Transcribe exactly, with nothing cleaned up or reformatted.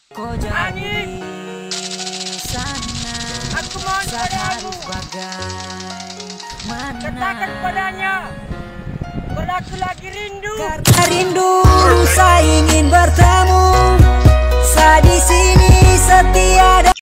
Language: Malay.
Kau jauh Angin, di sana, aku mohon padamu, bagaimana? katakan padanya, kalau aku lagi rindu. Karena rindu saya ingin